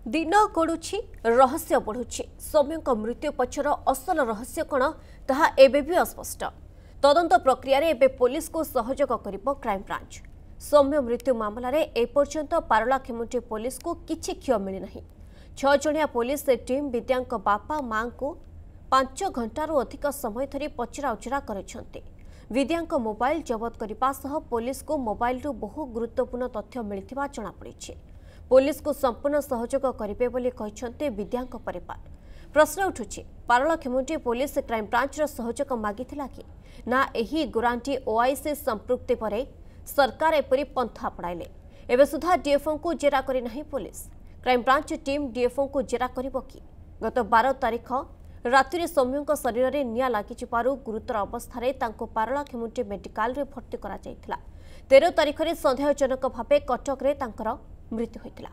दिन गड़ुछि रहस्य बढ़ुछि सौम्य मृत्यु पछर असल रहस्य कौन ताहा एबे भी अस्पष्ट। तदंत प्रक्रिया रे एबे पुलिस को सहयोग करिबो क्राइम ब्रांच। सौम्य मृत्यु मामला रे एपर्यंत पारलाखेमुंटी पुलिस को किछि क्षय मिली नहीं। 6 जणिया पुलिस टीम विद्यांक बापा मां को 5 घंटारू अधिक समय धरी पचरा उचरा करिसेंते। विद्यांक मोबाइल जबत करिबा सह पुलिस को मोबाइल रु बहु गुरुत्वपूर्ण तथ्य मिलिथिबा जणा पड़िछि। पुलिस को संपूर्ण सहयोग करिबे बोली कहिसेंते विद्यांक परिवार। प्रश्न उठुछि पारलाखेमुंटी पुलिस क्राइम ब्रांच रो सहयोग मागिथिला कि ना एही गुरांटी ओआईसी संपृक्ति परे सरकार एपरी पंथा अपनाइले। एबे सुधा डीएफओ को जेरा करि नाही police. Crime branch team DFO को जेरा करिबो कि? गत 12 तारिख राति सौम्यों शरीर में निया लगी गुरुतर अवस्था तांको पारलाखेमुंटी मेडिकल रे भर्ती करा जायथिला। 13 तारिख में संदेहजनक भावे कटक रे तांकर मृत्यु होइतिला।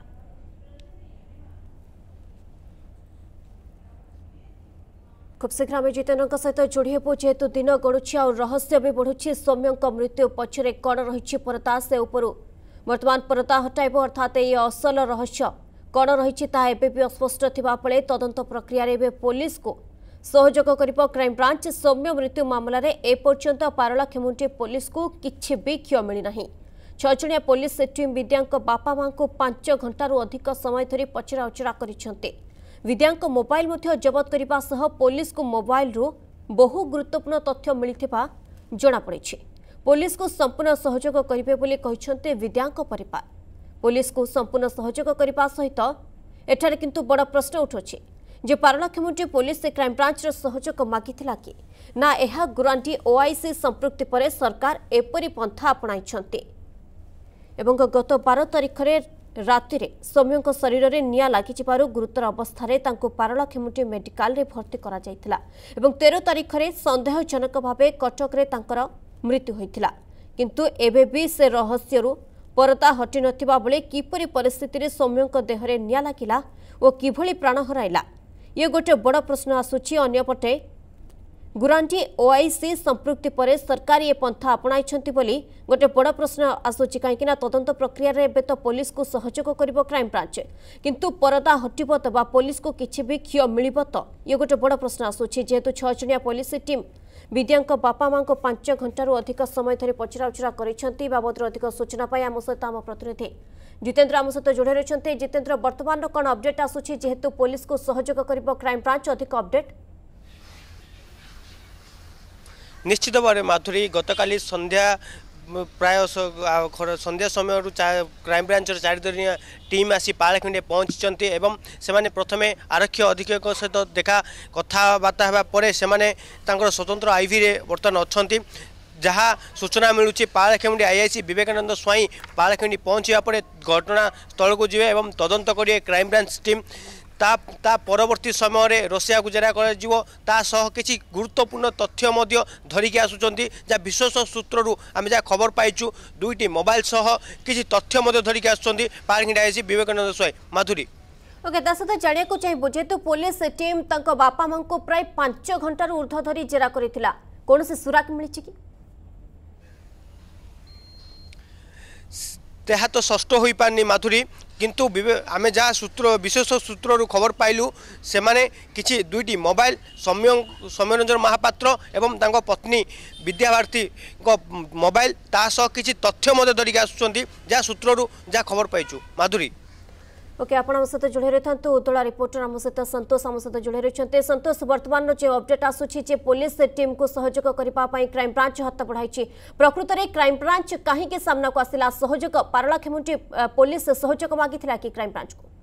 खूब शीघ्र आम जितेन्द्र सहित जोड़ी हेबू जेहेतु दिन गड़ुछि और रहस्य भी बढ़ुछि सौम्यों मृत्यु पछरे कौन रही परता से उपरू वर्तमान परता हटाइब अर्थात ये असल रहस्य कौन रही भी अस्पष्ट थिबा बेले तदंत प्रक्रिया रे पुलिस को सहयोग करिबो क्राइम ब्रांच। सौम्य मृत्यु मामला रे एपर्यंत पारलाखेमुंटी पुलिस को किछि भी क्षय मिली नहीं। 6 जणिया पुलिस टीम विद्यांक बापा मां को 5 घंटारू अधिक समय धरी पचरा उचरा करिसेंते। विद्यांक मोबाइल मध्य जबत करिबा सह पुलिस को मोबाइल रु बहु गुरुत्वपूर्ण तथ्य मिलिथिबा जणा पड़िछि। पुलिस को संपूर्ण सहयोग करिबे बोली कहिसेंते विद्यांक परिवार। पुलिस को संपूर्ण सहयोग करिबा सहित एठारे किंतु बड़ प्रश्न उठुछि जे पारलाखेमुंटी पुलिस क्राइम ब्रांच रो सहयोग मागिथिला कि ना एहा गुरांटी ओआईसी संपृक्ति परे सरकार एपरी पंथा अपनाइछन्ते। एवं गत 12 तारिख रे राति रे सौम्यों शरीर में निया लगी गुरुतर अवस्था पारलाखेमुंटी मेडिकल रे भर्ती करा जायथिला एवं 13 तारिख में संदेहजनक भावे कटक रे तांकर मृत्यु होइथिला। किंतु एबे भी से रहस्यरू परता हटि नथिबा बेले किपरि परिस्थिति रे सौम्यों देह रे निया लागिला और किभଳି प्राण हराइला ये गोटे बड़ प्रश्न आसुछि। अन्यपटे गुरांटी ओआईसी संपृक्ति परे सरकार ये पंथा अपनाइछन्ति बोली गोटे बड़ प्रश्न आसुछि। कहीं तदंत प्रक्रिया रे एबे तो पुलिस को सहयोग करिबो क्राइम ब्रांच किंतु परदा हटिबो तबा पुलिस को किछि भी क्षय मिलिबो तो ये गोटे बड़ प्रश्न आसुछि। जेहेतु 6 जणिया पुलिस टीम विद्यांक बापा मां को 5 घंटारू अधिक समय धरी पचरा उचरा करिसेंति। बाबद अधिक सूचना पाई आम सहित आम प्रतिनिधि जितेन्द्र आम सहित जोड़ी रही। जितेन्द्र वर्तमान कौन अपडेट आसुछि जेहेतु पुलिस को सहयोग करिबो क्राइम ब्रांच अधिक अपडेट? निश्चित भाव माधुरी गतकाली संध्या प्राय संध्या समय क्राइम ब्रांच 4 जणिया टीम आसी पारलाखेमुंटी पहुंची एवं से प्रथम आरक्षी अधीक्षक सहित देखा कथबार्ता होगा पर से स्वतंत्र आईवी रे बर्तमान अच्छा जहाँ सूचना मिलूँ पारलाखेमुंटी आईआईसी विवेकानंद स्वाई पारलाखेमुंटी पहुँचा घटना स्थल को जी और तदंत करेंगे क्राइम ब्रांच टीम। ता परवर्ती समय रे रोसिया को जेरा किसी गुरुत्वपूर्ण तथ्य धरिकी आसुचंती जहाँ विश्वास सूत्रु आम जहाँ खबर पाइचु 2टी मोबाइल सह किसी तथ्य धरिकी आसुचंती पारलाखेमुंटी आईआईसी विवेकानंद स्वाई। माधुरी ओके ता सहित जानिया को चाहिए जेहेतु पुलिस टीम तांको बापा मां को प्राय 5 घंटारू ऊर्ध्व धरी जेरा करिथिला कौन से सुराक मिली कि? तेहा तो षष्ठ हो पारनी माधुरी किंतु आम जहाँ सूत्र विशेष सूत्रु खबर पाइलु से माने किछि 2टी मोबाइल सौम्यरंजन महापात्र एवं तांको पत्नी विद्याभारती मोबाइल ता सह किछि तथ्य धरिक आसुचंती जहाँ सूत्रु जहाँ खबर पाइचु। माधुरी ओके आप सहित जोड़ी रही उदला रिपोर्टर आम सहित संतोष आम सहित जोड़ी रही। संतोष वर्तमान जो अपडेट आसूची पुलिस टीम को सहयोग करने क्राइम ब्रांच हाथ बढ़ाई प्रकृत में क्राइम ब्रांच कहीं सामना को आसला सहयोग पारलाखेमुंटी पुलिस सहयोग मागिथिला कि क्राइम ब्रांच को?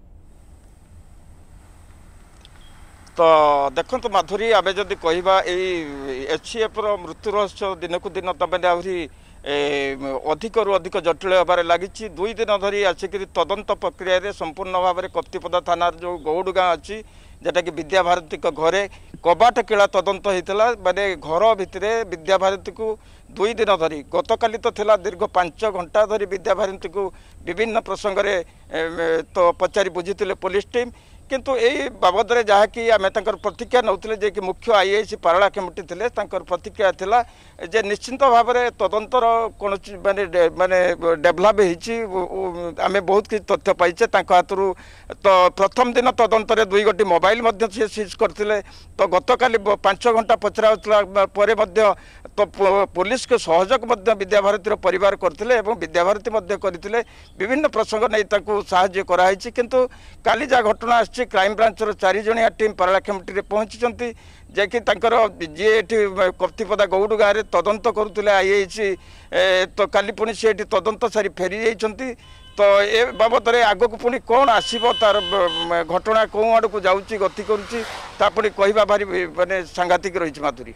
तो देखो माधुरी आम जदि कहवा एचसीएफ मृत्यु रहस्य दिन को दिन तमें आहरी अधिक रु अधिक जटिल होबार लगी 2 दिन धरी आसिक तदंत प्रक्रिया संपूर्ण भाव में कप्तिपदा थाना जो गौड़ गाँ अच्छी जेटा कि विद्याभारती घरे कबाट किला तदंत होता माने घर भितर विद्याभारती को 2 दिन धरी गतकाली तो थिला दीर्घ 5 घंटा धरी विद्याभारती को विभिन्न प्रसंग में तो पचारि बुझीते पुलिस टीम किंतु यही बाबद में जहाँकि आम प्रतिक्रिया नौले जे कि मुख्य आईएएस पारला कमिटी थे प्रतिक्रिया थिला जे निश्चिंत भाव में तदंतर कौन माने माने डेभलप होमें बहुत किसी तथ्य पाइचे हाथ तो प्रथम दिन तदंतर 2 गोटी मोबाइल सीज करते तो गतकाली 5 घंटा पचरा तो पुलिस के सहयोग विद्याभारती परिवार करते विद्याभारती करते विभिन्न प्रसंग नहीं साहाय्य कराई किंतु काली जहाँ घटना आसी क्राइम ब्रांचर 4 जणिया टीम पारला कमिटी पहुंची जैकि जी कप्तिपदा गौड़ गाँव में तदंत करुले आईएएस तो काली पुणी सी तदंत सारी फेरी जाइछंती तो ए बाबद में आग को पुणी कौन आसो तार घटना कौ आड़ को जाऊँगी गति करुँची पुणी कहवा भारी माने सांघातिक रही माधुरी।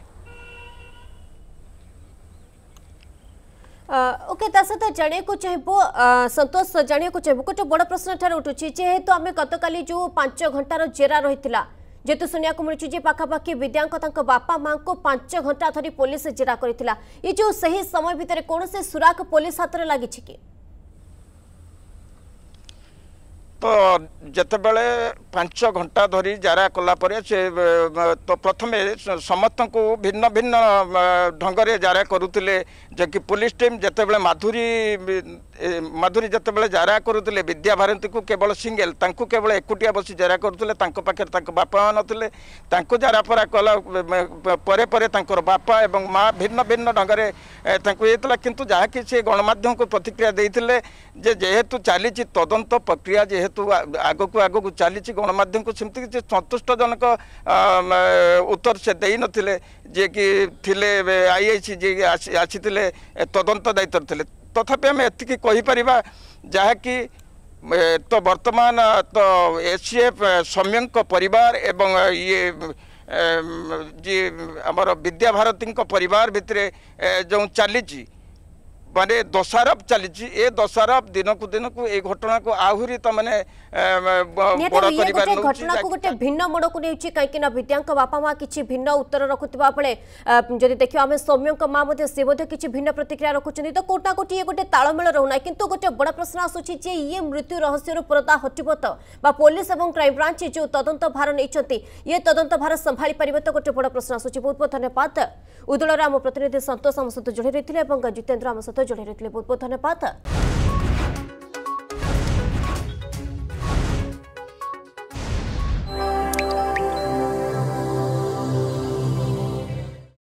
ओके सहित जाना को चाहबो संतोष जाना को चाहबो गोटे बड़ प्रश्न ठार उठुँ जेहेतु आम गतकाली जो 5 घंटार जेरा रही जेतु सुनिया को मिलूँ पाखापाखि विद्यांक बापा माँ को 5 घंटा धरी पुलिस जेरा करथिला ये जो सही समय भितर कौन से सुराक पुलिस हाथ में लगी कि तो जितेबले 5 घंटा धरी जारा कलापर से तो प्रथमे समस्त को भिन्न भिन्न ढंग जारा करुले जबकि पुलिस टीम जितेबले माधुरी जितेबले जारा करुले विद्याभारती को केवल सिंगल तांको केवल एकुटिया बसी जारा करुले पाखे बापा नथिले तांको जारा परा कला परे परे तांकर बापा एवं माँ भिन्न भिन्न ढंग से किंतु जहाँकि से गणमाध्यम को प्रतिक्रिया देते जेहेतु चली तदंत प्रक्रिया जेहेतु आग को चली गणमाध्यम को सेमती किसी संतुष्टजनक उत्तर से दे नथिले जे कि थिले आईएएस जे आसी तदंत दायित्व थे तथापि आम एतिकी कहीपर जहाँकि तो वर्तमान तो एसीएफ सौम्यंक परिवार एवं ये जी आमर विद्याभारती परिवार भितर जो चली माने दशारप चली ए दशारप दिन को ए घटना को आहरी तो माने घटना को गोटे भिन्न मोड़ को नहीं कहीं विद्यांक बापा माँ किसी भिन्न उत्तर रखुवा बेले जदि देखा आम सौम्यंक माँ सी किसी भिन्न प्रतिक्रिया रखुच्च तो कोटा कोटी ये गोटे तालमेल रोना किंतु गोटे बड़ प्रश्न आसूची ये मृत्यु रहस्यर पर्दा हटिब तो पुलिस और क्राइम ब्रांच जो तदंत भार नहीं ये तदंत भार संभाली पारे तो गोटे बड़ प्रश्न आसूची बहुत बहुत धन्यवाद उदूल आम प्रतिनिधि संतोष आम सहित जोड़ी रही जितेन्द्र आम सहित जोड़ी रही बहुत बहुत धन्यवाद।